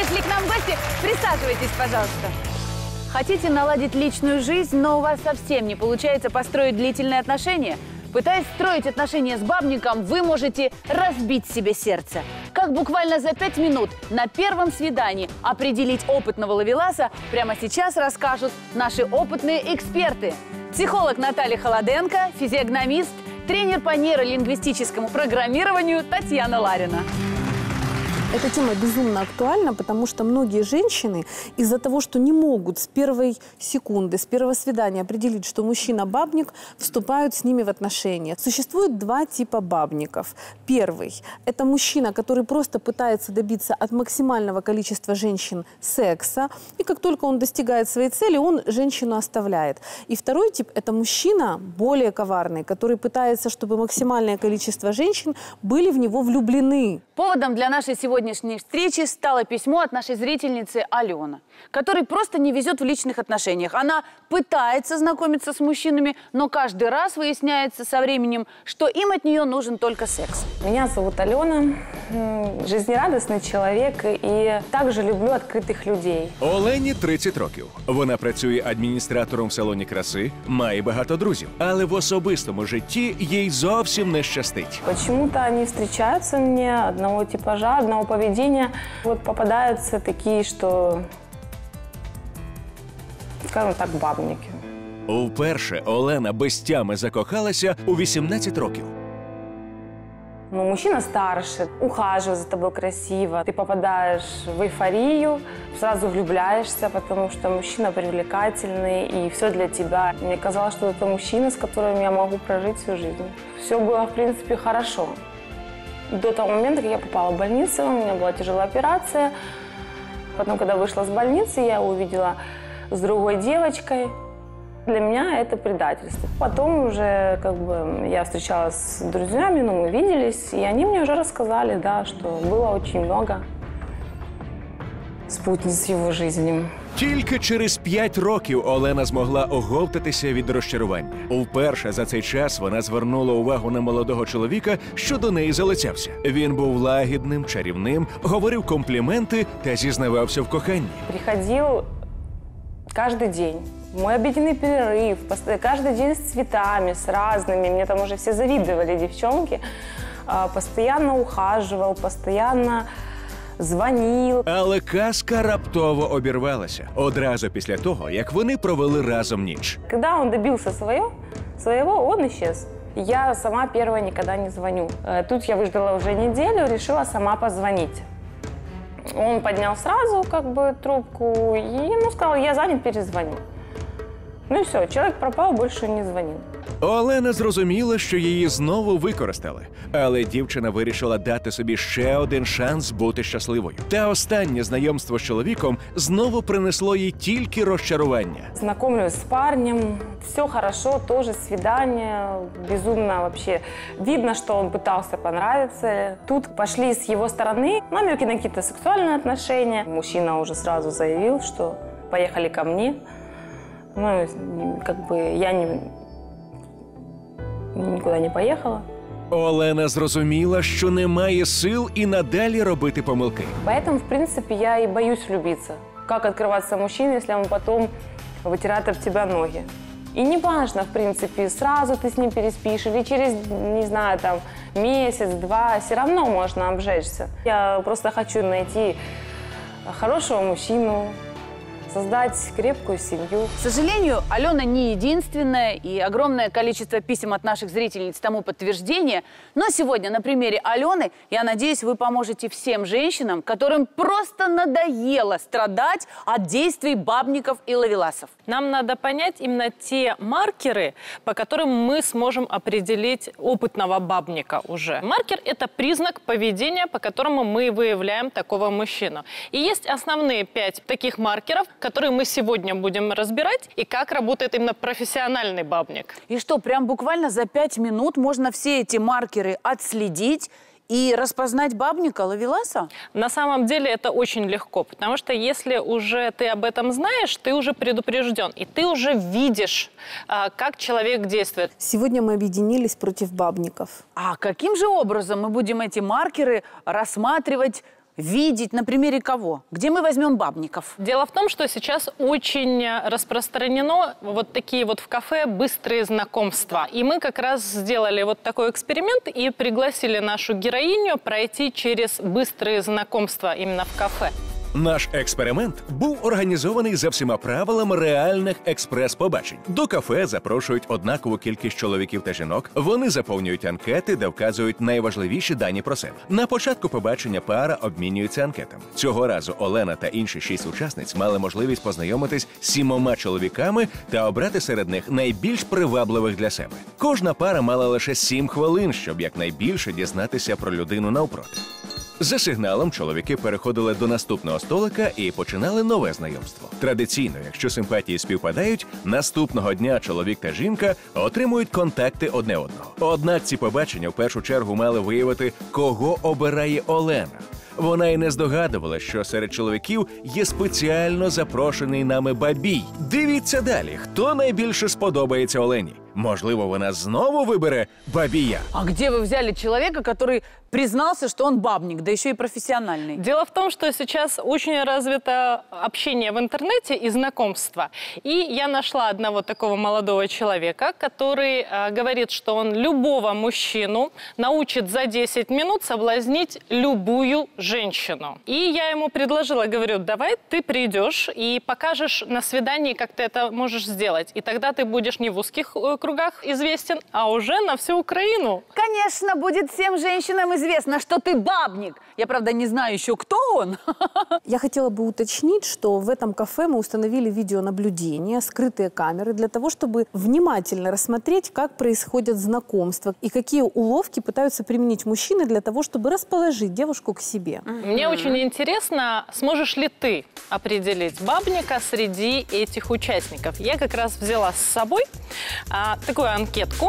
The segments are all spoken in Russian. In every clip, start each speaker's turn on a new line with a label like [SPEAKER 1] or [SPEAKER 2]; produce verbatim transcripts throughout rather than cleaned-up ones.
[SPEAKER 1] пришли к нам в гости. Присаживайтесь, пожалуйста. Хотите наладить личную жизнь, но у вас совсем не получается построить длительные отношения? Пытаясь строить отношения с бабником, вы можете разбить себе сердце. Как буквально за пять минут на первом свидании определить опытного ловеласа, прямо сейчас расскажут наши опытные эксперты. Психолог Наталья Холоденко, физиогномист, тренер по нейролингвистическому программированию Татьяна Ларина.
[SPEAKER 2] Эта тема безумно актуальна, потому что многие женщины из-за того, что не могут с первой секунды, с первого свидания определить, что мужчина бабник, вступают с ними в отношения. Существует два типа бабников. Первый – это мужчина, который просто пытается добиться от максимального количества женщин секса, и как только он достигает своей цели, он женщину оставляет. И второй тип – это мужчина более коварный, который пытается, чтобы максимальное количество женщин были в него влюблены.
[SPEAKER 1] Поводом для нашей сегодняшней встречи стало письмо от нашей зрительницы Алены, которой просто не везет в личных отношениях. Она пытается знакомиться с мужчинами, но каждый раз выясняется со временем, что им от нее нужен только секс.
[SPEAKER 3] Меня зовут Алена, жизнерадостный человек и также люблю открытых людей.
[SPEAKER 4] Олені тридцять років. Вона працює адміністратором в салоні краси, має багато друзів. Але в особистому житті їй зовсім не щастить.
[SPEAKER 3] Почему-то они встречаются мне одного типажа, одного поведения. Вот попадаются такие, что, скажем так, бабники.
[SPEAKER 4] Вперше Олена без тями закохалася у вісімнадцять років.
[SPEAKER 3] Ну, мужчина старше, ухаживает за тобой красиво. Ты попадаешь в эйфорию, сразу влюбляешься, потому что мужчина привлекательный, и все для тебя. Мне казалось, что это мужчина, с которым я могу прожить всю жизнь. Все было, в принципе, хорошо. До того момента, как я попала в больницу, у меня была тяжелая операция. Потом, когда вышла с больницы, я увидела с другой девочкой. Для меня это предательство. Потом уже как бы я встречалась с друзьями, но мы виделись, и они мне уже рассказали, да, что было очень много спутниц в его жизни.
[SPEAKER 4] Тільки через п'ять років Олена змогла оговтатися від розчарування. Вперше за цей час вона звернула увагу на молодого чоловіка, що до неї залицявся. Він був лагідним, чарівним, говорив компліменти та зізнавався в коханні.
[SPEAKER 3] Приходил каждый день. Мой обеденный перерыв, каждый день с цветами, с разными. Мне там уже все завидовали, девчонки. Постоянно ухаживал, постоянно звонил.
[SPEAKER 4] Але казка раптово обірвалася. Одразу після того, як вони провели разом ніч.
[SPEAKER 3] Когда он добился своего, своего, он исчез. Я сама первая никогда не звоню. Тут я выждала уже неделю, решила сама позвонить. Он поднял сразу как бы трубку и ему сказал: я занят, перезвоню. Ну і все, чоловік пропав, більше не дзвонив.
[SPEAKER 4] Олена зрозуміла, що її знову використали. Але дівчина вирішила дати собі ще один шанс бути щасливою. Та останнє знайомство з чоловіком знову принесло їй тільки розчарування.
[SPEAKER 3] Знакомлюсь з парнем, все хорошо, тоже свидание, безумно вообще. Видно, что он пытался понравиться. Тут пошли с его стороны намеки на какие-то сексуальные отношения. Мужчина уже сразу заявил, что поехали ко мне. Ну, как бы я не, никуда не поехала.
[SPEAKER 4] Олена зрозуміла, що немає сил і надалі робити помилки.
[SPEAKER 3] Поэтому, в принципе, я и боюсь влюбиться. Как открываться мужчине, если он потом вытирает об тебя ноги? И не важно, в принципе, сразу ты с ним переспишь или через, не знаю, там, месяц-два, все равно можно обжечься. Я просто хочу найти хорошего мужчину, создать крепкую семью.
[SPEAKER 1] К сожалению, Алена не единственная, и огромное количество писем от наших зрительниц тому подтверждение. Но сегодня на примере Алены, я надеюсь, вы поможете всем женщинам, которым просто надоело страдать от действий бабников и ловеласов.
[SPEAKER 5] Нам надо понять именно те маркеры, по которым мы сможем определить опытного бабника уже. Маркер – это признак поведения, по которому мы выявляем такого мужчину. И есть основные пять таких маркеров, которые мы сегодня будем разбирать, и как работает именно профессиональный бабник.
[SPEAKER 1] И что, прям буквально за пять минут можно все эти маркеры отследить и распознать бабника, ловеласа?
[SPEAKER 5] На самом деле это очень легко, потому что если уже ты об этом знаешь, ты уже предупрежден, и ты уже видишь, как человек действует.
[SPEAKER 2] Сегодня мы объединились против бабников.
[SPEAKER 1] А каким же образом мы будем эти маркеры рассматривать Видеть на примере кого? Где мы возьмем бабников?
[SPEAKER 5] Дело в том, что сейчас очень распространено вот такие вот в кафе быстрые знакомства. И мы как раз сделали вот такой эксперимент и пригласили нашу героиню пройти через быстрые знакомства именно в кафе.
[SPEAKER 4] Наш експеримент був організований за всіма правилами реальних експрес-побачень. До кафе запрошують однакову кількість чоловіків та жінок. Вони заповнюють анкети, де вказують найважливіші дані про себе. На початку побачення пара обмінюється анкетами. Цього разу Олена та інші шість учасниць мали можливість познайомитись з сімома чоловіками та обрати серед них найбільш привабливих для себе. Кожна пара мала лише сім хвилин, щоб якнайбільше дізнатися про людину навпроти. За сигналом чоловіки переходили до наступного столика і починали нове знайомство. Традиційно, якщо симпатії співпадають, наступного дня чоловік та жінка отримують контакти одне одного. Однак ці побачення в першу чергу мали виявити, кого обирає Олена. Вона й не здогадувала, що серед чоловіків є спеціально запрошений нами бабій. Дивіться далі, хто найбільше сподобається Олені. Можливо, вона знову вибере бабія.
[SPEAKER 1] А где вы взяли человека, который признался, что он бабник, да еще и профессиональный?
[SPEAKER 5] Дело в том, что сейчас очень развито общение в интернете и знакомство. И я нашла одного такого молодого человека, который э, говорит, что он любого мужчину научит за десять минут соблазнить любую женщину. И я ему предложила, говорю, давай ты придешь и покажешь на свидании, как ты это можешь сделать. И тогда ты будешь не в узких э, кругах известен, а уже на всю Украину.
[SPEAKER 1] Конечно, будет всем женщинам известно, что ты бабник. Я, правда, не знаю еще, кто он.
[SPEAKER 2] Я хотела бы уточнить, что в этом кафе мы установили видеонаблюдение, скрытые камеры, для того, чтобы внимательно рассмотреть, как происходят знакомства и какие уловки пытаются применить мужчины для того, чтобы расположить девушку к себе.
[SPEAKER 5] Мне очень интересно, сможешь ли ты определить бабника среди этих участников. Я как раз взяла с собой а, такую анкетку.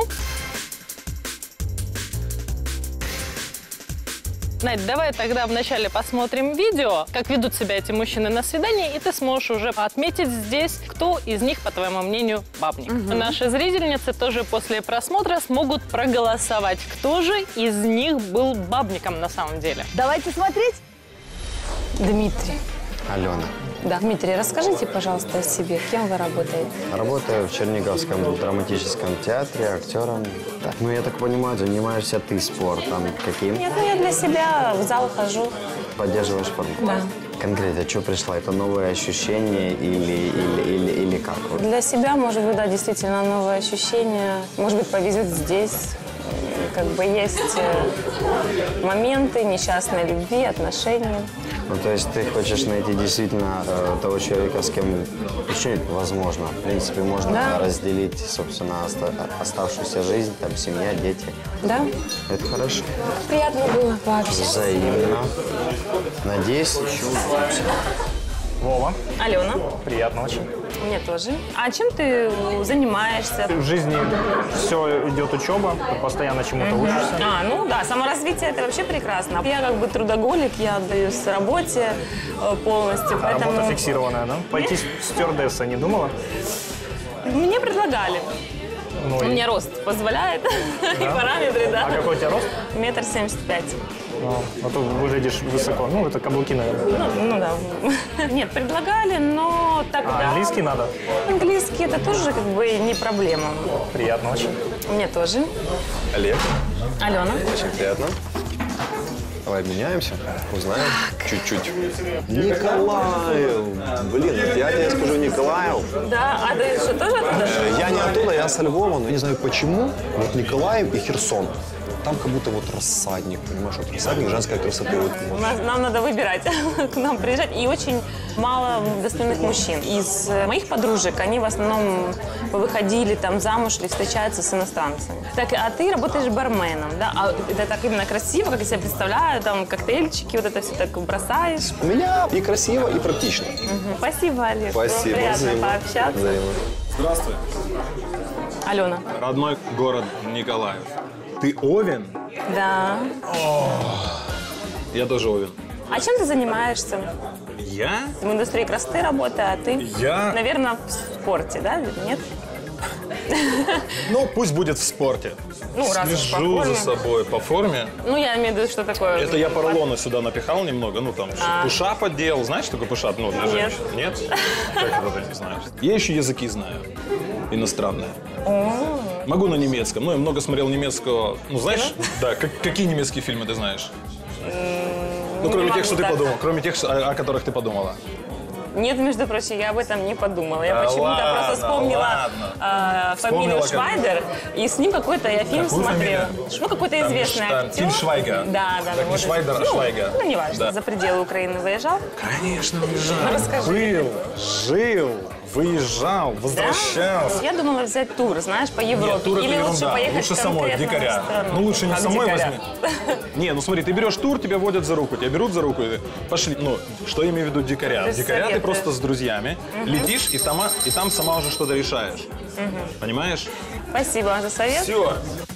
[SPEAKER 5] Надь, давай тогда вначале посмотрим видео, как ведут себя эти мужчины на свидании, и ты сможешь уже отметить здесь, кто из них, по твоему мнению, бабник. Угу. Наши зрительницы тоже после просмотра смогут проголосовать, кто же из них был бабником на самом деле.
[SPEAKER 1] Давайте смотреть.
[SPEAKER 6] Дмитрий.
[SPEAKER 7] Алена.
[SPEAKER 6] Да. Дмитрий, расскажите, пожалуйста, о себе. Кем вы работаете?
[SPEAKER 7] Работаю в Черниговском драматическом театре актером. Так, ну, я так понимаю, занимаешься ты спортом каким?
[SPEAKER 6] Нет, ну я для себя в зал хожу.
[SPEAKER 7] Поддерживаешь форму?
[SPEAKER 6] Да.
[SPEAKER 7] Конкретно, что пришло? Это новые ощущения или, или, или, или как?
[SPEAKER 6] Для себя, может быть, да, действительно новые ощущения. Может быть, повезет здесь. Как бы есть моменты несчастной любви, отношений.
[SPEAKER 7] Ну, то есть ты хочешь найти действительно э, того человека, с кем еще возможно. В принципе, можно
[SPEAKER 6] да.
[SPEAKER 7] разделить, собственно, оста оставшуюся жизнь, там, семья, дети.
[SPEAKER 6] Да.
[SPEAKER 7] Это хорошо.
[SPEAKER 6] Приятно было пообщаться.
[SPEAKER 7] Взаимно. Надеюсь, еще увидимся.
[SPEAKER 8] Вова.
[SPEAKER 6] Алена.
[SPEAKER 8] Приятно очень.
[SPEAKER 6] Мне тоже. А чем ты занимаешься?
[SPEAKER 8] В жизни все идет учеба, ты постоянно чему-то
[SPEAKER 6] угу.
[SPEAKER 8] учишься.
[SPEAKER 6] А, ну да, саморазвитие – это вообще прекрасно. Я как бы трудоголик, я отдаюсь работе полностью.
[SPEAKER 8] А
[SPEAKER 6] поэтому...
[SPEAKER 8] работа фиксированная, да? Пойти стюардессой не думала?
[SPEAKER 6] Мне предлагали.
[SPEAKER 8] Ну,
[SPEAKER 6] Мне
[SPEAKER 8] и...
[SPEAKER 6] рост позволяет,
[SPEAKER 8] да?
[SPEAKER 6] и параметры, да.
[SPEAKER 8] А какой у тебя рост?
[SPEAKER 6] Метр семьдесят пять.
[SPEAKER 8] Ну, а то выглядишь высоко. Ну, это каблуки, наверное.
[SPEAKER 6] Ну, ну да. Нет, предлагали, но тогда...
[SPEAKER 8] А английский надо?
[SPEAKER 6] Английский – это тоже как бы не проблема.
[SPEAKER 8] Приятно очень.
[SPEAKER 6] Мне тоже.
[SPEAKER 7] Олег.
[SPEAKER 6] Алена.
[SPEAKER 7] Очень приятно. Давай обменяемся, узнаем чуть-чуть. Николаев! Блин, вот я тебе скажу Николаев.
[SPEAKER 6] Да, а ты что, тоже оттуда?
[SPEAKER 7] Я не оттуда, я со Львова, но не знаю почему. Вот Николаев и Херсон. Там как будто вот рассадник, понимаешь, вот рассадник женской красоты. Вот, вот.
[SPEAKER 6] Нас, нам надо выбирать, к нам приезжать. И очень мало достойных мужчин. Из моих подружек они в основном выходили там замуж или встречаются с иностранцами. Так, а ты работаешь барменом, да? А это так именно красиво, как я себе представляю, там коктейльчики, вот это все так бросаешь.
[SPEAKER 7] У меня и красиво, и практично.
[SPEAKER 6] Угу. Спасибо, Олег.
[SPEAKER 7] Спасибо.
[SPEAKER 6] Приятно
[SPEAKER 7] Взаимно.
[SPEAKER 6] пообщаться.
[SPEAKER 7] Взаимно.
[SPEAKER 9] Здравствуй.
[SPEAKER 6] Алена.
[SPEAKER 9] Родной город Николаев. Ты Овен?
[SPEAKER 6] Да.
[SPEAKER 9] О, я тоже Овен.
[SPEAKER 6] А чем ты занимаешься?
[SPEAKER 9] Я?
[SPEAKER 6] В индустрии красоты работаю, а ты?
[SPEAKER 9] Я?
[SPEAKER 6] Наверное, в спорте, да? Нет?
[SPEAKER 9] Ну, пусть будет в спорте.
[SPEAKER 6] Ну, раз уж по
[SPEAKER 9] Слежу
[SPEAKER 6] форме.
[SPEAKER 9] за собой по форме.
[SPEAKER 6] Ну, я имею в виду, что такое.
[SPEAKER 9] Это я поролона сюда напихал немного, ну там
[SPEAKER 6] А.
[SPEAKER 9] пушапа делал. Знаешь, что такое пушап? Ну, для
[SPEAKER 6] Нет.
[SPEAKER 9] женщин. Нет? Как это ты не знаешь? Я еще языки знаю. Иностранные. Могу на немецком. Ну, я много смотрел немецкого. Ну, знаешь, да, как- какие немецкие фильмы ты знаешь? Ну, кроме
[SPEAKER 6] не
[SPEAKER 9] тех, что
[SPEAKER 6] могу
[SPEAKER 9] ты
[SPEAKER 6] так.
[SPEAKER 9] подумал. Кроме тех, что- о, о которых ты подумала.
[SPEAKER 6] Нет, между прочим, я об этом не подумала. Я
[SPEAKER 9] Да
[SPEAKER 6] почему-то
[SPEAKER 9] ладно,
[SPEAKER 6] просто вспомнила
[SPEAKER 9] ладно.
[SPEAKER 6] а, фамилию
[SPEAKER 9] Вспомнила, как-
[SPEAKER 6] Швайдер, и с ним какой-то я фильм
[SPEAKER 9] Какую
[SPEAKER 6] смотрела.
[SPEAKER 9] фамилию?
[SPEAKER 6] Ну, какой-то
[SPEAKER 9] Там,
[SPEAKER 6] известный
[SPEAKER 9] там,
[SPEAKER 6] актер.
[SPEAKER 9] Тиль Швайгер.
[SPEAKER 6] Да, да.
[SPEAKER 9] Так
[SPEAKER 6] да,
[SPEAKER 9] не
[SPEAKER 6] может.
[SPEAKER 9] Швайдер, а
[SPEAKER 6] Ну,
[SPEAKER 9] Швайгер.
[SPEAKER 6] Ну, неважно,
[SPEAKER 9] Да.
[SPEAKER 6] за пределы Украины выезжал.
[SPEAKER 9] Конечно,
[SPEAKER 6] Ну,
[SPEAKER 9] выезжал.
[SPEAKER 6] расскажи.
[SPEAKER 9] Был, жил, выезжал, возвращался.
[SPEAKER 6] Я думала взять тур, знаешь, по Европе.
[SPEAKER 9] Нет, тур это
[SPEAKER 6] Или лучше
[SPEAKER 9] ерунда.
[SPEAKER 6] поехать
[SPEAKER 9] Лучше самой,
[SPEAKER 6] конкретно
[SPEAKER 9] дикаря.
[SPEAKER 6] в страну.
[SPEAKER 9] Ну, лучше не
[SPEAKER 6] Как
[SPEAKER 9] самой
[SPEAKER 6] дикаря?
[SPEAKER 9] возьми. Не, ну смотри, ты берешь тур, тебя водят за руку, тебя берут за руку, и ты пошли. Ну, что я имею в виду дикаря?
[SPEAKER 6] То есть
[SPEAKER 9] Дикаря ты
[SPEAKER 6] советы.
[SPEAKER 9] просто с друзьями летишь, и там, и там сама уже что-то решаешь. Понимаешь?
[SPEAKER 6] Спасибо вам за совет.
[SPEAKER 9] Все.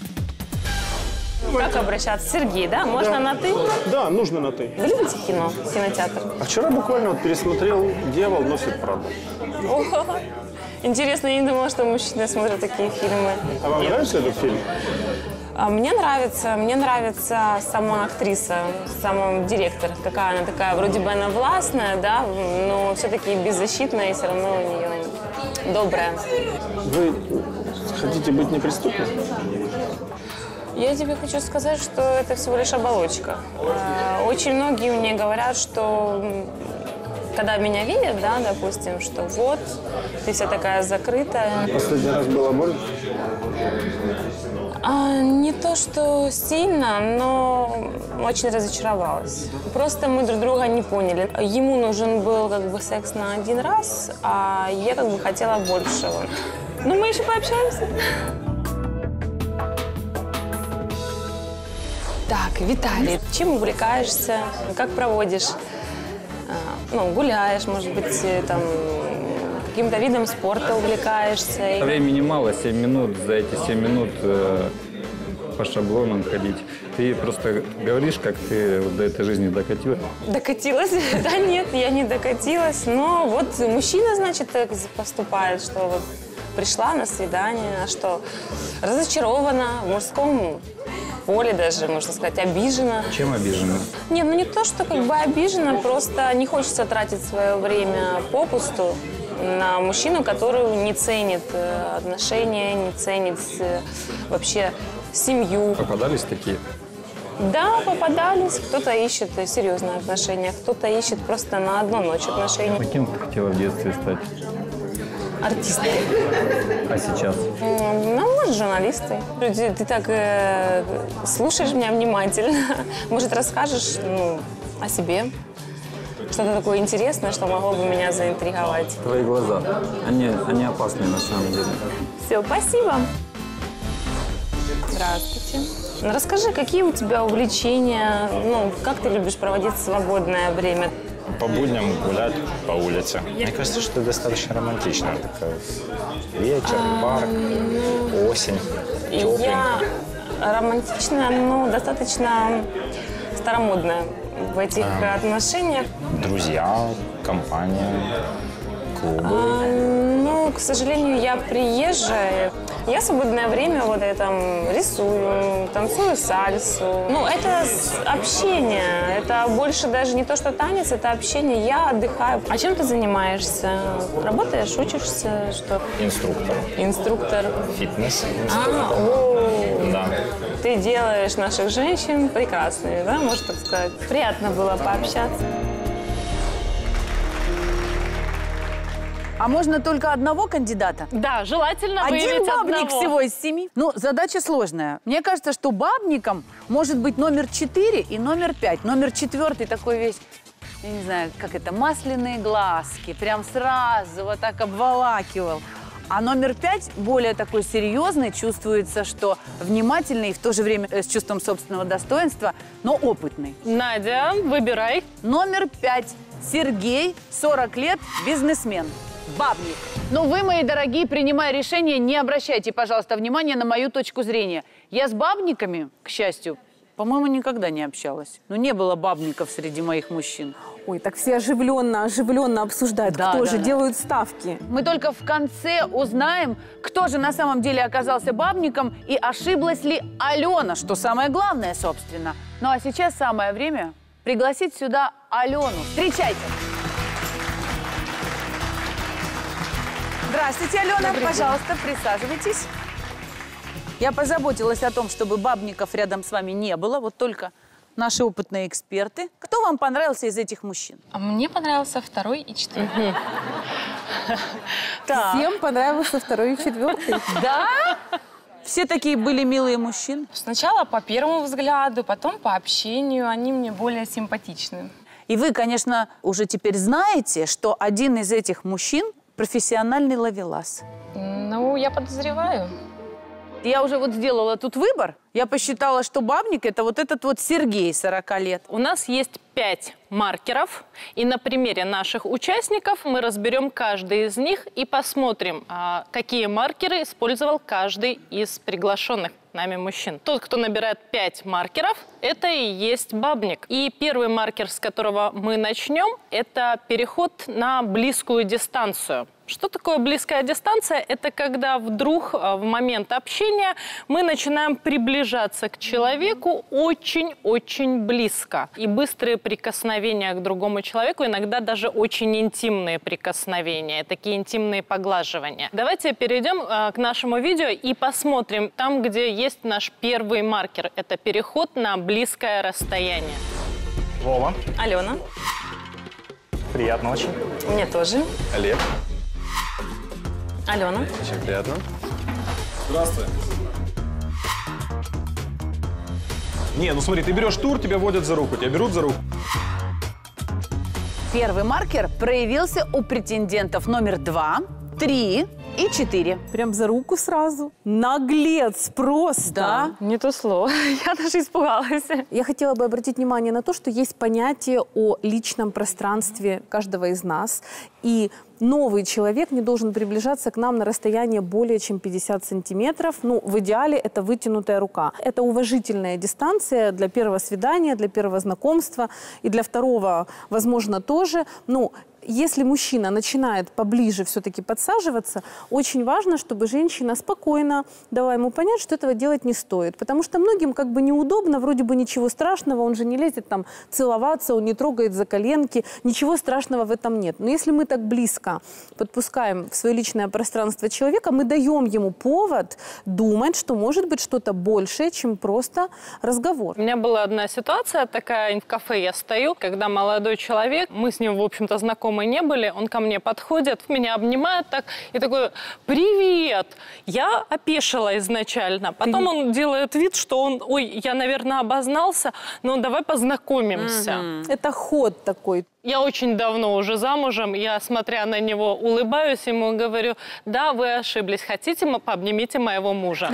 [SPEAKER 6] Как обращаться? Сергей, да? Можно на «ты»?
[SPEAKER 10] Да, нужно на «ты».
[SPEAKER 6] Вы любите кино, кинотеатр?
[SPEAKER 10] А вчера буквально вот пересмотрел «Дьявол носит Прада».
[SPEAKER 6] О, интересно, я не думала, что мужчины смотрят такие фильмы.
[SPEAKER 10] А вам нравится этот фильм?
[SPEAKER 6] А Мне нравится, мне нравится сама актриса, сам директор. Какая она такая, вроде бы она властная, да, но все-таки беззащитная и все равно у нее добрая.
[SPEAKER 10] Вы хотите быть неприступным?
[SPEAKER 6] Я тебе хочу сказать, что это всего лишь оболочка. Э, Очень многие мне говорят, что м, когда меня видят, да, допустим, что вот, ты вся такая закрытая.
[SPEAKER 10] Последний раз было больно?
[SPEAKER 6] А, не то, что сильно, но очень разочаровалась. Просто мы друг друга не поняли. Ему нужен был как бы секс на один раз, а я как бы хотела большего. Но мы еще пообщаемся. Так, Виталий, чем увлекаешься? Как проводишь? А, Ну, гуляешь, может быть, э, там каким-то видом спорта увлекаешься?
[SPEAKER 11] Времени мало, семь минут. За эти семь минут э, по шаблонам ходить. Ты просто говоришь, как ты вот до этой жизни докатилась.
[SPEAKER 6] Докатилась? Да нет, я не докатилась. Но вот мужчина, значит, так поступает, что вот пришла на свидание, а что разочарована в мужском поле даже, можно сказать, обижена.
[SPEAKER 11] Чем обижена?
[SPEAKER 6] Не, ну не то, что как бы обижена, просто не хочется тратить свое время попусту на мужчину, который не ценит э, отношения, не ценит э, вообще семью.
[SPEAKER 11] Попадались такие?
[SPEAKER 6] Да, попадались. Кто-то ищет э, серьезные отношения, кто-то ищет просто на одну ночь отношения.
[SPEAKER 11] А кем ты хотела в детстве стать?
[SPEAKER 6] Артисты.
[SPEAKER 11] А сейчас?
[SPEAKER 6] М, Ну, может, журналисты. Ты, ты так э, слушаешь меня внимательно. Может, расскажешь ну, о себе? Что-то такое интересное, что могло бы меня заинтриговать.
[SPEAKER 11] Твои глаза, они, они опасные на самом деле.
[SPEAKER 6] Все, спасибо. Здравствуйте. Ну, расскажи, какие у тебя увлечения, ну, как ты любишь проводить свободное время?
[SPEAKER 12] По будням гулять по улице. Мне кажется, что это достаточно романтично. Такая вечер, парк, осень, тепленько.
[SPEAKER 6] Я романтичная, но достаточно старомодная в этих
[SPEAKER 12] А.
[SPEAKER 6] отношениях.
[SPEAKER 12] Друзья, компания, клубы.
[SPEAKER 6] А, ну, к сожалению, я приезжая. Я в свободное время вот я там рисую, танцую сальсу. Ну, это с- общение. Это больше даже не то, что танец, это общение. Я отдыхаю. А чем ты занимаешься? Работаешь, учишься, что?
[SPEAKER 12] Инструктор.
[SPEAKER 6] Инструктор.
[SPEAKER 12] Фитнес.
[SPEAKER 6] А,
[SPEAKER 12] Инструктор.
[SPEAKER 6] о,
[SPEAKER 12] Да.
[SPEAKER 6] ты делаешь наших женщин прекрасными, да, можно так сказать. Приятно было пообщаться.
[SPEAKER 1] А можно только одного кандидата?
[SPEAKER 5] Да, желательно
[SPEAKER 1] Один
[SPEAKER 5] выявить
[SPEAKER 1] бабник
[SPEAKER 5] одного.
[SPEAKER 1] всего из семи. Ну, задача сложная. Мне кажется, что бабником может быть номер четыре и номер пять. Номер четвертый такой весь, я не знаю, как это, масляные глазки. Прям сразу вот так обволакивал. А номер пять более такой серьезный, чувствуется, что внимательный и в то же время э, с чувством собственного достоинства, но опытный.
[SPEAKER 5] Надя, выбирай.
[SPEAKER 1] Номер пять. Сергей, сорок лет, бизнесмен. Бабник. Но вы, мои дорогие, принимая решение, не обращайте, пожалуйста, внимания на мою точку зрения. Я с бабниками, к счастью, По-моему, никогда не общалась. Ну, не было бабников среди моих мужчин.
[SPEAKER 2] Ой, так все оживленно, оживленно обсуждают,
[SPEAKER 1] Да,
[SPEAKER 2] кто
[SPEAKER 1] да,
[SPEAKER 2] же
[SPEAKER 1] да.
[SPEAKER 2] делают ставки.
[SPEAKER 1] Мы только в конце узнаем, кто же на самом деле оказался бабником и ошиблась ли Алена, что самое главное, собственно. Ну, а сейчас самое время пригласить сюда Алену. Встречайте! Здравствуйте, Алена.
[SPEAKER 2] Добрый
[SPEAKER 1] Пожалуйста, присаживайтесь. Я позаботилась о том, чтобы бабников рядом с вами не было. Вот только наши опытные эксперты. Кто вам понравился из этих мужчин?
[SPEAKER 13] А мне понравился второй и четвертый.
[SPEAKER 2] Всем понравился второй и четвертый.
[SPEAKER 1] Да? Все такие были милые мужчины?
[SPEAKER 13] Сначала по первому взгляду, потом по общению. Они мне более симпатичны.
[SPEAKER 1] И вы, конечно, уже теперь знаете, что один из этих мужчин профессиональный ловелас.
[SPEAKER 13] Ну, я подозреваю.
[SPEAKER 1] Я уже вот сделала тут выбор. Я посчитала, что бабник – это вот этот вот Сергей, сорока лет.
[SPEAKER 5] У нас есть пять маркеров, и на примере наших участников мы разберем каждый из них и посмотрим, а, какие маркеры использовал каждый из приглашенных нами мужчин. Тот, кто набирает пять маркеров, это и есть бабник. И первый маркер, с которого мы начнем, это переход на близкую дистанцию. Что такое близкая дистанция? Это когда вдруг в момент общения мы начинаем приближаться к человеку очень-очень близко. И быстрые прикосновения к другому человеку, иногда даже очень интимные прикосновения, такие интимные поглаживания. Давайте перейдем к нашему видео и посмотрим там, где есть наш первый маркер. Это переход на близкое расстояние.
[SPEAKER 8] Вова.
[SPEAKER 6] Алена.
[SPEAKER 8] Приятно очень.
[SPEAKER 6] Мне тоже.
[SPEAKER 7] Олег.
[SPEAKER 6] Алена.
[SPEAKER 7] Очень приятно.
[SPEAKER 9] Здравствуй. Не, ну смотри, ты берешь тур, тебя водят за руку, тебя берут за руку.
[SPEAKER 1] Первый маркер проявился у претендентов номер два, три и четыре.
[SPEAKER 2] Прям за руку сразу. Наглец просто.
[SPEAKER 1] Да.
[SPEAKER 3] Не то слово. Я даже испугалась.
[SPEAKER 2] Я хотела бы обратить внимание на то, что есть понятие о личном пространстве каждого из нас. И новый человек не должен приближаться к нам на расстояние более чем пятьдесят сантиметров. Ну, в идеале это вытянутая рука. Это уважительная дистанция для первого свидания, для первого знакомства. И для второго, возможно, тоже. Ну, если мужчина начинает поближе все-таки подсаживаться, очень важно, чтобы женщина спокойно дала ему понять, что этого делать не стоит. Потому что многим как бы неудобно, вроде бы ничего страшного, он же не лезет там целоваться, он не трогает за коленки, ничего страшного в этом нет. Но если мы так близко подпускаем в свое личное пространство человека, мы даем ему повод думать, что может быть что-то большее, чем просто разговор.
[SPEAKER 5] У меня была одна ситуация такая, в кафе я стою, когда молодой человек, мы с ним, в общем-то, знакомы не были, он ко мне подходит, меня обнимает так и такой: «Привет!» Я опешила изначально. Потом он делает вид, что он: «Ой, я, наверное, обознался, но давай познакомимся».
[SPEAKER 2] Mm-hmm. Это ход такой.
[SPEAKER 5] Я очень давно уже замужем, я, смотря на него, улыбаюсь ему, говорю: «Да, вы ошиблись, хотите, пообнимите моего мужа».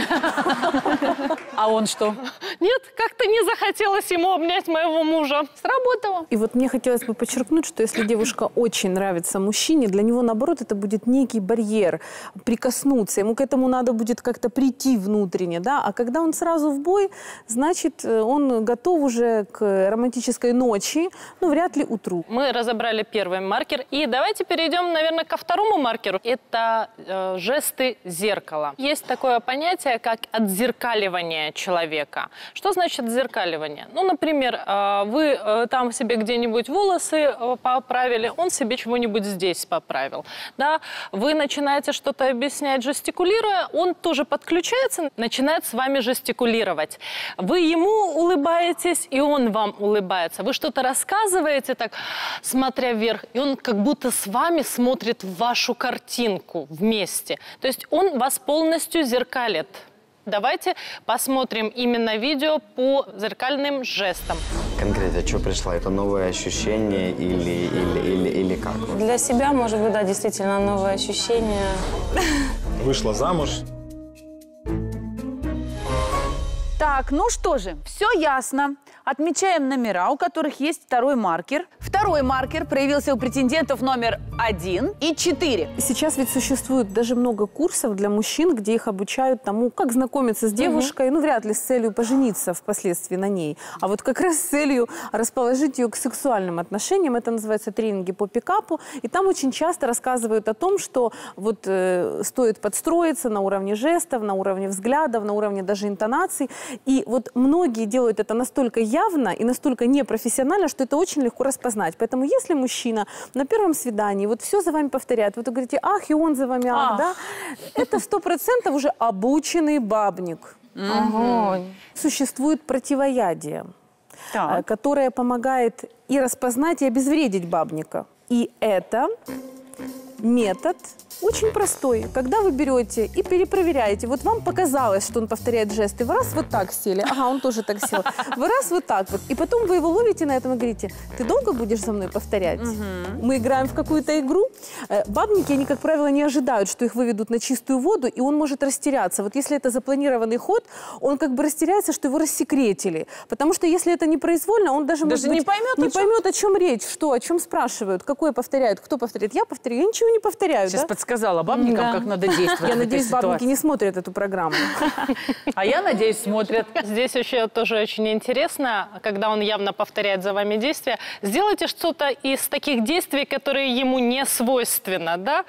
[SPEAKER 1] А он что?
[SPEAKER 5] Нет, как-то не захотелось ему обнять моего мужа. Сработало.
[SPEAKER 2] И вот мне хотелось бы подчеркнуть, что если девушка очень нравится мужчине, для него, наоборот, это будет некий барьер, прикоснуться. Ему к этому надо будет как-то прийти внутренне, да? А когда он сразу в бой, значит, он готов уже к романтической ночи, ну, вряд ли утру.
[SPEAKER 5] Мы разобрали первый маркер. И давайте перейдем, наверное, ко второму маркеру. Это э, жесты зеркала. Есть такое понятие, как отзеркаливание человека. Что значит отзеркаливание? Ну, например, э, вы э, там себе где-нибудь волосы э, поправили, он себе чего-нибудь здесь поправил. Да? Вы начинаете что-то объяснять, жестикулируя, он тоже подключается, начинает с вами жестикулировать. Вы ему улыбаетесь, и он вам улыбается. Вы что-то рассказываете так, смотря вверх, и он как будто с вами смотрит в вашу картинку вместе. То есть он вас полностью зеркалит. Давайте посмотрим именно видео по зеркальным жестам.
[SPEAKER 14] Конкретно, что пришло? Это новое ощущение или, или, или, или как?
[SPEAKER 6] Для себя, может быть, да, действительно новое ощущение.
[SPEAKER 9] Вышла замуж.
[SPEAKER 1] Так, ну что же, все ясно. Отмечаем номера, у которых есть второй маркер. Второй Второй маркер проявился у претендентов номер один и четыре.
[SPEAKER 2] Сейчас ведь существует даже много курсов для мужчин, где их обучают тому, как знакомиться с девушкой, ну, вряд ли с целью пожениться впоследствии на ней, а вот как раз с целью расположить ее к сексуальным отношениям. Это называется тренинги по пикапу. И там очень часто рассказывают о том, что вот э, стоит подстроиться на уровне жестов, на уровне взглядов, на уровне даже интонаций. И вот многие делают это настолько явно и настолько непрофессионально, что это очень легко распознать. Поэтому если мужчина на первом свидании вот все за вами повторяет, вот вы говорите «ах», и он за вами «ах», ах. да, это сто процентов уже обученный бабник.
[SPEAKER 13] Ага.
[SPEAKER 2] Существует противоядие,
[SPEAKER 1] Так.
[SPEAKER 2] которое помогает и распознать, и обезвредить бабника. И это метод очень простой. Когда вы берете и перепроверяете, вот вам показалось, что он повторяет жесты, вы раз вот так сели, ага, он тоже так сел, вы раз вот так вот, и потом вы его ловите на этом и говорите, ты долго будешь за мной повторять? Угу. Мы играем в какую-то игру. Бабники, они, как правило, не ожидают, что их выведут на чистую воду, и он может растеряться. Вот если это запланированный ход, он как бы растеряется, что его рассекретили. Потому что если это непроизвольно, он даже,
[SPEAKER 1] даже
[SPEAKER 2] может
[SPEAKER 1] не
[SPEAKER 2] быть,
[SPEAKER 1] поймет,
[SPEAKER 2] не
[SPEAKER 1] о чем...
[SPEAKER 2] поймет, о чем речь, что, о чем спрашивают, какое повторяют, кто повторяет. Я повторяю, я ничего не повторяю.
[SPEAKER 1] Сейчас
[SPEAKER 2] да?
[SPEAKER 1] подсказала бабникам, да. как надо действовать.
[SPEAKER 2] Я надеюсь, бабники не смотрят эту программу.
[SPEAKER 1] А я надеюсь, смотрят.
[SPEAKER 5] Здесь еще тоже очень интересно, когда он явно повторяет за вами действия, сделайте что-то из таких действий, которые ему не свойственно, да?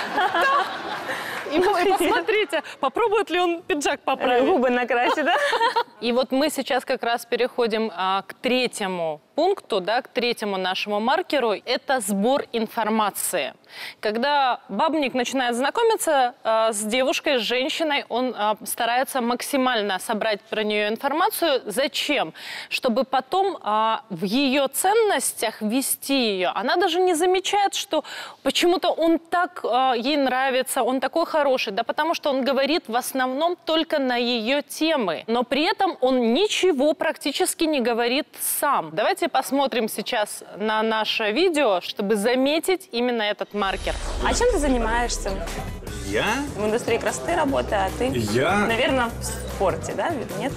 [SPEAKER 5] И посмотрите, попробует ли он пиджак поправить.
[SPEAKER 6] Губы накрасить, да?
[SPEAKER 5] И вот мы сейчас как раз переходим а, к третьему пункту, да, к третьему нашему маркеру. Это сбор информации. Когда бабник начинает знакомиться а, с девушкой, с женщиной, он а, старается максимально собрать про нее информацию. Зачем? Чтобы потом а, в ее ценностях ввести ее. Она даже не замечает, что почему-то он так а, ей нравится, он такой хороший. Да потому что он говорит в основном только на ее темы. Но при этом он ничего практически не говорит сам. Давайте посмотрим сейчас на наше видео, чтобы заметить именно этот маркер.
[SPEAKER 6] А чем ты занимаешься?
[SPEAKER 9] Я?
[SPEAKER 6] В индустрии красоты работаю, а ты?
[SPEAKER 9] Я?
[SPEAKER 6] Наверное, в спорте, да? Нет?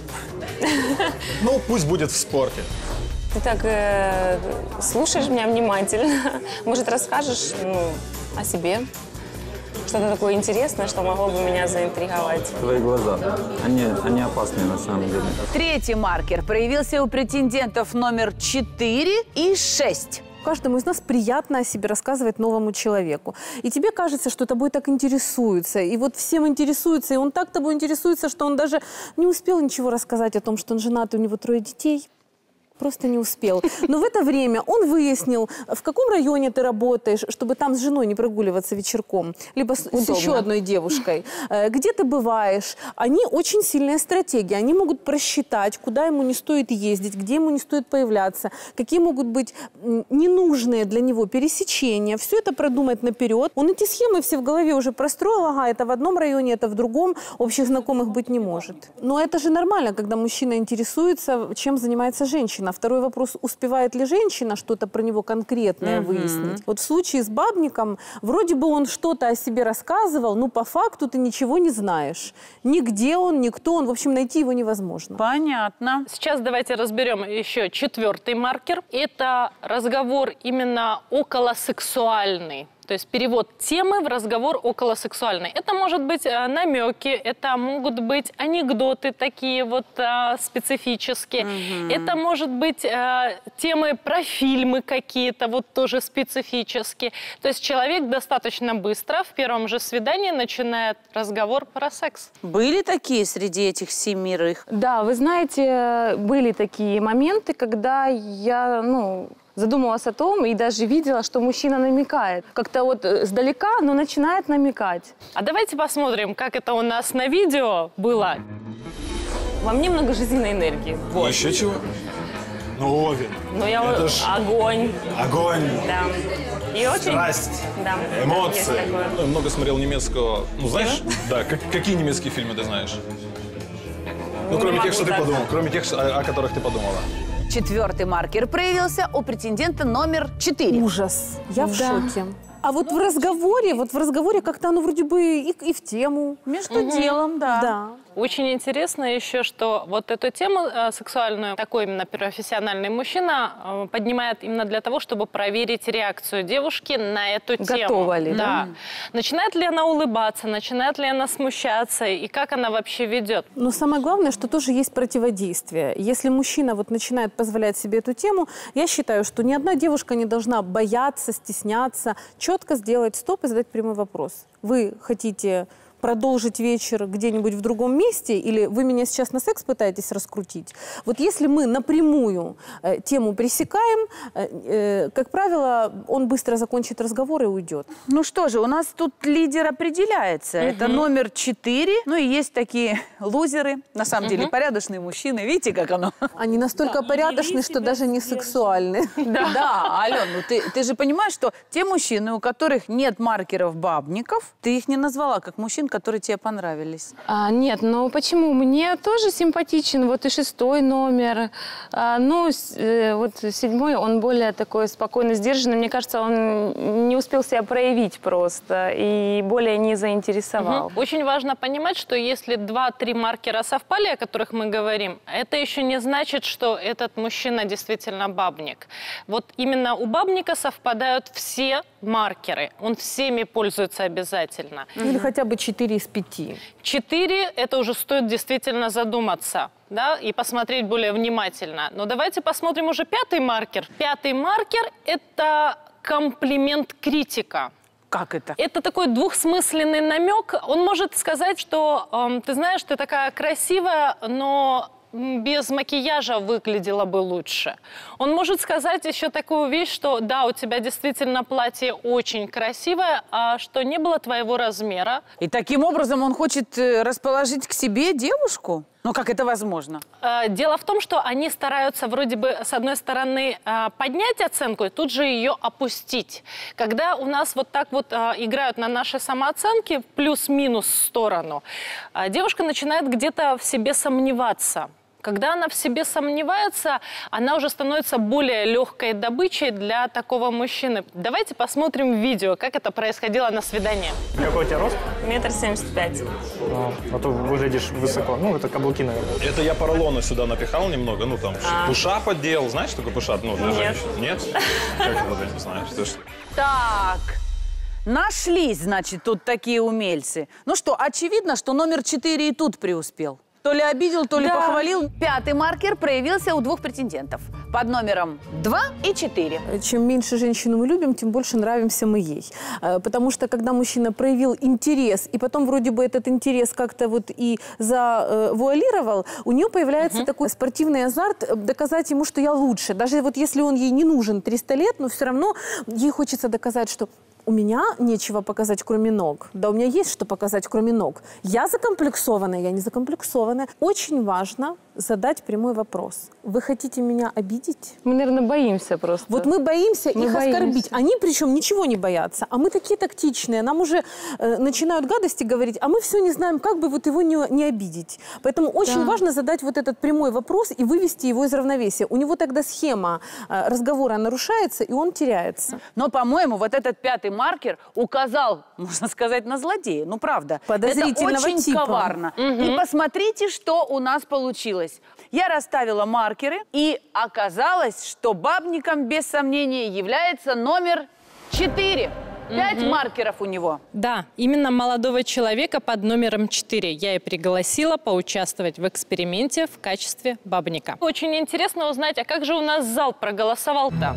[SPEAKER 9] Ну, пусть будет в спорте.
[SPEAKER 6] Ты так э, слушаешь меня внимательно. Может, расскажешь ну, о себе? Что-то такое интересное, что могло бы меня заинтриговать.
[SPEAKER 11] Твои глаза, они, они опасные на самом деле.
[SPEAKER 1] Третий маркер проявился у претендентов номер четыре и шесть.
[SPEAKER 2] Каждому из нас приятно о себе рассказывать новому человеку. И тебе кажется, что тобой так интересуется. И вот всем интересуется, и он так тобой интересуется, что он даже не успел ничего рассказать о том, что он женат, и у него трое детей. Просто не успел. Но в это время он выяснил, в каком районе ты работаешь, чтобы там с женой не прогуливаться вечерком, либо с, с еще одной девушкой. Где ты бываешь. Они очень сильные стратегии. Они могут просчитать, куда ему не стоит ездить, где ему не стоит появляться, какие могут быть ненужные для него пересечения. Все это продумать наперед. Он эти схемы все в голове уже простроил. Ага, это в одном районе, это в другом. Общих знакомых быть не может. Но это же нормально, когда мужчина интересуется, чем занимается женщина. Второй вопрос, успевает ли женщина что-то про него конкретное mm-hmm. выяснить. Вот в случае с бабником, вроде бы он что-то о себе рассказывал, но по факту ты ничего не знаешь. Нигде он, никто он, в общем, найти его невозможно.
[SPEAKER 5] Понятно. Сейчас давайте разберем еще четвертый маркер. Это разговор именно околосексуальный. То есть перевод темы в разговор околосексуальный. Это может быть э, намеки, это могут быть анекдоты такие вот э, специфические. Mm-hmm. Это может быть э, темы про фильмы какие-то, вот тоже специфические. То есть человек достаточно быстро в первом же свидании начинает разговор про секс.
[SPEAKER 1] Были такие среди этих семерых?
[SPEAKER 3] Да, вы знаете, были такие моменты, когда я, ну... задумалась о том и даже видела, что мужчина намекает. Как-то вот сдалека, но начинает намекать.
[SPEAKER 5] А давайте посмотрим, как это у нас на видео было.
[SPEAKER 6] Во мне много жизненной энергии.
[SPEAKER 9] Вот. Еще чего? Ну, Овен.
[SPEAKER 6] Ну, я
[SPEAKER 9] это ж...
[SPEAKER 6] огонь.
[SPEAKER 9] Огонь.
[SPEAKER 6] Да. И очень...
[SPEAKER 9] Страсть.
[SPEAKER 6] Да.
[SPEAKER 9] Эмоции. Ну, много смотрел немецкого. Ну, знаешь, да, как, какие немецкие фильмы ты знаешь? Ну,
[SPEAKER 6] Не
[SPEAKER 9] кроме тех, что
[SPEAKER 6] так.
[SPEAKER 9] ты подумал, кроме тех, о, о которых ты подумала.
[SPEAKER 1] Четвертый маркер проявился у претендента номер четыре.
[SPEAKER 2] Ужас. Я в
[SPEAKER 1] да.
[SPEAKER 2] шоке. А вот в разговоре, вот в разговоре как-то оно вроде бы и, и в тему.
[SPEAKER 1] Между угу. делом, да.
[SPEAKER 2] Да.
[SPEAKER 5] Очень интересно еще, что вот эту тему э, сексуальную, такой именно профессиональный мужчина э, поднимает именно для того, чтобы проверить реакцию девушки на эту тему.
[SPEAKER 2] Готова ли, да?
[SPEAKER 5] Да. Начинает ли она улыбаться, начинает ли она смущаться и как она вообще ведет.
[SPEAKER 2] Но самое главное, что тоже есть противодействие. Если мужчина вот начинает позволять себе эту тему, я считаю, что ни одна девушка не должна бояться, стесняться, четко сделать стоп и задать прямой вопрос. Вы хотите продолжить вечер где-нибудь в другом месте, или вы меня сейчас на секс пытаетесь раскрутить? Вот если мы напрямую э, тему пресекаем, э, э, как правило, он быстро закончит разговор и уйдет.
[SPEAKER 1] Ну что же, у нас тут лидер определяется.
[SPEAKER 2] Мгм.
[SPEAKER 1] Это номер четыре. Ну и есть такие лузеры, на самом деле,
[SPEAKER 2] Мгм.
[SPEAKER 1] порядочные мужчины. Видите, как оно?
[SPEAKER 2] Они настолько порядочны, что даже не сексуальны.
[SPEAKER 1] Да, да, Ален, ну ты, ты же понимаешь, что те мужчины, у которых нет маркеров бабников, ты их не назвала как мужчин, которые тебе понравились.
[SPEAKER 13] А, нет, ну почему? Мне тоже симпатичен вот и шестой номер. А, ну, с- э, вот седьмой, он более такой спокойно сдержанный. Мне кажется, он не успел себя проявить просто и более не заинтересовал.
[SPEAKER 5] Мгм. Очень важно понимать, что если два-три маркера совпали, о которых мы говорим, это еще не значит, что этот мужчина действительно бабник. Вот именно у бабника совпадают все маркеры. Он всеми пользуется обязательно.
[SPEAKER 2] Или хотя бы четыре из пяти.
[SPEAKER 5] Четыре – это уже стоит действительно задуматься, да, и посмотреть более внимательно. Но давайте посмотрим уже пятый маркер. Пятый маркер – это комплимент критика.
[SPEAKER 1] Как это?
[SPEAKER 5] Это такой двухсмысленный намек. Он может сказать, что эм, ты знаешь, ты такая красивая, но м, без макияжа выглядела бы лучше. Он может сказать еще такую вещь, что да, у тебя действительно платье очень красивое, а что не было твоего размера.
[SPEAKER 1] И таким образом он хочет э, расположить к себе девушку? Ну как это возможно?
[SPEAKER 5] Э, Дело в том, что они стараются вроде бы, с одной стороны, э, поднять оценку и тут же ее опустить. Когда у нас вот так вот э, играют на нашей самооценке в плюс-минус сторону, э, девушка начинает где-то в себе сомневаться. Когда она в себе сомневается, она уже становится более легкой добычей для такого мужчины. Давайте посмотрим видео, как это происходило на свидании.
[SPEAKER 8] Какой у тебя рост?
[SPEAKER 6] Метр семьдесят пять.
[SPEAKER 8] Ну, а то выглядишь высоко. Ну, это каблуки, наверное.
[SPEAKER 9] Это я поролона сюда напихал немного, ну там
[SPEAKER 6] А.
[SPEAKER 9] пушап отделал. Знаешь, что такое пушап? Ну, для
[SPEAKER 6] Нет.
[SPEAKER 9] женщин. Нет? Как это ты не знаешь? Ты что?
[SPEAKER 1] Так, нашлись, значит, тут такие умельцы. Ну что, очевидно, что номер четыре и тут преуспел. То ли обидел, то ли
[SPEAKER 2] Да.
[SPEAKER 1] похвалил. Пятый маркер проявился у двух претендентов. Под номером два и четыре.
[SPEAKER 2] Чем меньше женщину мы любим, тем больше нравимся мы ей. Э, Потому что когда мужчина проявил интерес, и потом вроде бы этот интерес как-то вот и завуалировал, у нее появляется такой спортивный азарт э, доказать ему, что я лучше. Даже вот если он ей не нужен триста лет, но все равно ей хочется доказать, что у меня нечего показать, кроме ног. Да, у меня есть что показать, кроме ног. Я закомплексованная, я не закомплексованная. Очень важно задать прямой вопрос. Вы хотите меня обидеть?
[SPEAKER 13] Мы, наверное, боимся просто.
[SPEAKER 2] Вот мы боимся
[SPEAKER 13] Мы
[SPEAKER 2] их
[SPEAKER 13] боимся.
[SPEAKER 2] оскорбить. Они причем ничего не боятся. А мы такие тактичные. Нам уже э, начинают гадости говорить, а мы все не знаем, как бы вот его не, не обидеть. Поэтому очень
[SPEAKER 13] Да.
[SPEAKER 2] важно задать вот этот прямой вопрос и вывести его из равновесия. У него тогда схема э, разговора нарушается, и он теряется.
[SPEAKER 1] Но, по-моему, вот этот пятый маркер указал, можно сказать, на злодея. Ну, правда.
[SPEAKER 2] Подозрительного
[SPEAKER 1] Это очень
[SPEAKER 2] типа.
[SPEAKER 1] коварно.
[SPEAKER 2] Мгм.
[SPEAKER 1] И посмотрите, что у нас получилось. Я расставила маркеры, и оказалось, что бабником, без сомнения, является номер четыре. Пять
[SPEAKER 5] Мгм.
[SPEAKER 1] маркеров у него.
[SPEAKER 5] Да, именно молодого человека под номером четыре я и пригласила поучаствовать в эксперименте в качестве бабника. Очень интересно узнать, а как же у нас зал проголосовал-то?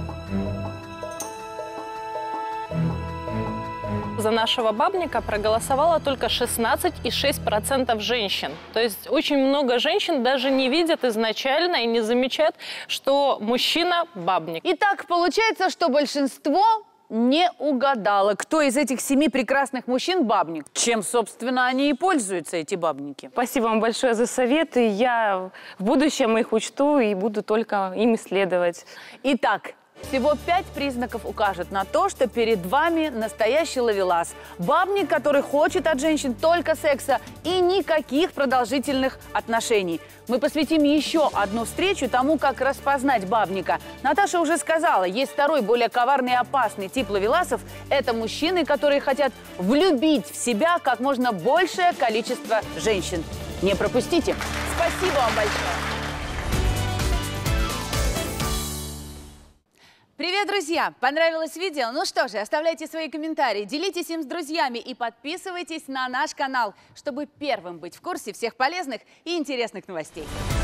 [SPEAKER 5] За нашего бабника проголосовало только шестнадцать и шесть десятых процента женщин. То есть очень много женщин даже не видят изначально и не замечают, что мужчина бабник.
[SPEAKER 1] Итак, получается, что большинство не угадало, кто из этих семи прекрасных мужчин бабник. Чем, собственно, они и пользуются, эти бабники.
[SPEAKER 3] Спасибо вам большое за советы. Я в будущем их учту и буду только ими следовать.
[SPEAKER 1] Итак, всего пять признаков укажет на то, что перед вами настоящий ловелас. Бабник, который хочет от женщин только секса и никаких продолжительных отношений. Мы посвятим еще одну встречу тому, как распознать бабника. Наташа уже сказала, есть второй, более коварный и опасный тип ловеласов. Это мужчины, которые хотят влюбить в себя как можно большее количество женщин. Не пропустите. Спасибо вам большое. Привет, друзья! Понравилось видео? Ну что же, оставляйте свои комментарии, делитесь им с друзьями и подписывайтесь на наш канал, чтобы первым быть в курсе всех полезных и интересных новостей.